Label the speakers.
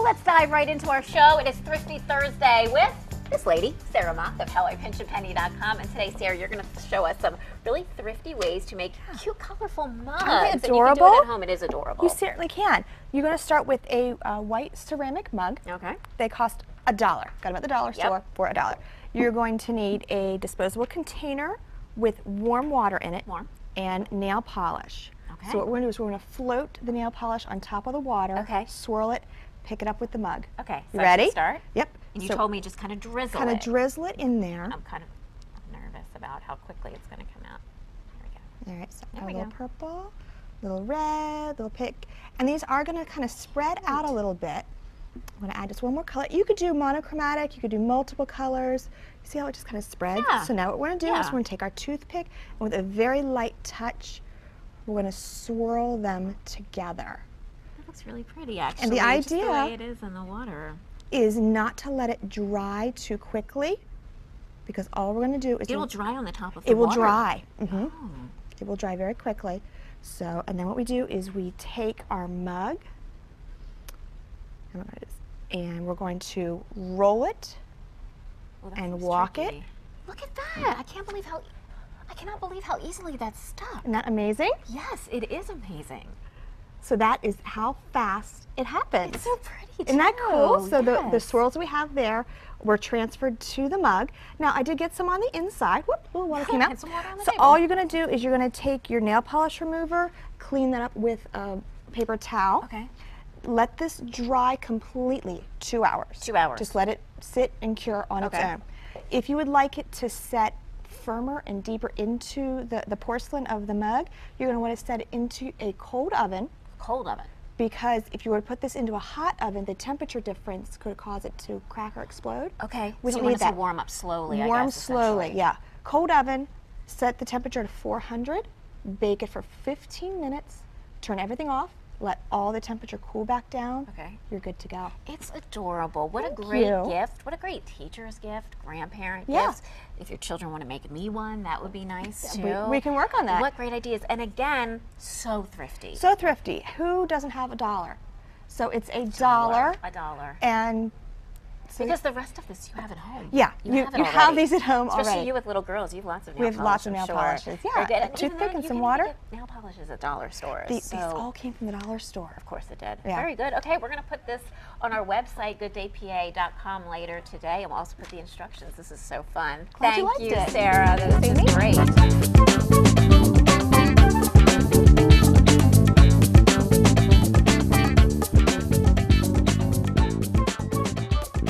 Speaker 1: let's dive right into our show. It is Thrifty Thursday with this lady, Sarah Mock of HowIPinchAPenny.com. And today, Sarah, you're going to show us some really thrifty ways to make cute, colorful mugs.
Speaker 2: Aren't they
Speaker 1: adorable? And you can do it at home. It is adorable.
Speaker 2: You certainly can. You're going to start with a white ceramic mug.
Speaker 1: Okay.
Speaker 2: They cost $1. Got them at the dollar store for $1. You're going to need a disposable container with warm water in it and nail polish.
Speaker 1: Okay.
Speaker 2: So what we're going to do is we're going to float the nail polish on top of the water, swirl it, pick it up with the mug.
Speaker 1: Okay,
Speaker 2: so ready?
Speaker 1: Start?
Speaker 2: Yep.
Speaker 1: And you told me just kind of drizzle it.
Speaker 2: Kind of drizzle it in there.
Speaker 1: I'm kind of nervous about how quickly it's going to come out. Here we go.
Speaker 2: All right, so a little purple, little red, little pink. And these are going to kind of spread out a little bit. I'm going to add just one more color. You could do monochromatic, you could do multiple colors. See how it just kind of spreads?
Speaker 1: Yeah.
Speaker 2: So now what we're going to do is we're going to take our toothpick and with a very light touch, we're going to swirl them together.
Speaker 1: That looks really pretty, actually.
Speaker 2: And the idea
Speaker 1: just the way it is in the water
Speaker 2: is not to let it dry too quickly, because all we're going to do is
Speaker 1: it will dry on the top of the
Speaker 2: water. It will
Speaker 1: water.
Speaker 2: dry.
Speaker 1: Oh.
Speaker 2: It will dry very quickly. So, and then what we do is we take our mug and we're going to roll it and walk it.
Speaker 1: Look at that! I cannot believe how easily that's stuck.
Speaker 2: Isn't that amazing?
Speaker 1: Yes, it is amazing.
Speaker 2: So that is how fast it happens.
Speaker 1: It's so pretty too.
Speaker 2: Isn't that cool? So
Speaker 1: yes.
Speaker 2: the swirls we have there were transferred to the mug. Now I did get some on the inside. Whoop, a little water came out.
Speaker 1: Some water on the
Speaker 2: so
Speaker 1: table.
Speaker 2: all you're going to do is you're going to take your nail polish remover, clean that up with a paper towel.
Speaker 1: Okay.
Speaker 2: Let this dry completely, 2 hours.
Speaker 1: 2 hours.
Speaker 2: Just let it sit and cure on its own. If you would like it to set firmer and deeper into the porcelain of the mug, you're going to want to set it into a cold oven.
Speaker 1: Cold oven.
Speaker 2: Because if you were to put this into a hot oven, the temperature difference could cause it to crack or explode.
Speaker 1: Okay.
Speaker 2: We
Speaker 1: so
Speaker 2: don't
Speaker 1: you
Speaker 2: need that.
Speaker 1: To warm up slowly, I
Speaker 2: warm
Speaker 1: guess,
Speaker 2: slowly, yeah. Cold oven, set the temperature to 400, bake it for 15 minutes, turn everything off, let all the temperature cool back down. Okay. You're good to go.
Speaker 1: It's adorable. What
Speaker 2: Thank
Speaker 1: a great
Speaker 2: you.
Speaker 1: gift. What a great teacher's gift, grandparent gift. If your children want to make me one, that would be nice too.
Speaker 2: We can work on that.
Speaker 1: What great ideas. And again, so thrifty.
Speaker 2: So thrifty. Who doesn't have $1? So it's $1.
Speaker 1: $1.
Speaker 2: And so
Speaker 1: because the rest of this you have at home.
Speaker 2: Yeah, you have these at home
Speaker 1: already. Especially you with little girls, you have lots of nail polish.
Speaker 2: We have lots of nail polishes. Yeah, a toothpick and some water.
Speaker 1: Nail polishes at dollar stores.
Speaker 2: These all came from the dollar store.
Speaker 1: Of course it did.
Speaker 2: Yeah.
Speaker 1: Very good. Okay, we're going to put this on our website, gooddaypa.com, later today, and we'll also put the instructions. This is so fun.
Speaker 2: Glad
Speaker 1: Thank
Speaker 2: you liked it.
Speaker 1: Sarah. This is great.